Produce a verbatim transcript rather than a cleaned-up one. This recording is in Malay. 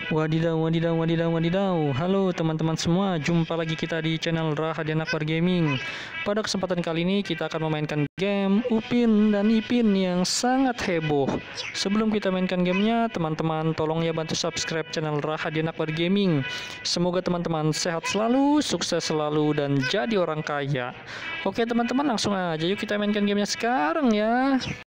Wadidaw, wadidaw, wadidaw, wadidaw. Halo teman-teman semua, jumpa lagi kita di channel Rahadian Akbar Gaming. Pada kesempatan kali ini kita akan memainkan game Upin dan Ipin yang sangat heboh. Sebelum kita mainkan gamenya, teman-teman tolong ya bantu subscribe channel Rahadian Akbar Gaming. Semoga teman-teman sehat selalu, sukses selalu, dan jadi orang kaya. Oke teman-teman, langsung aja yuk kita mainkan gamenya sekarang ya.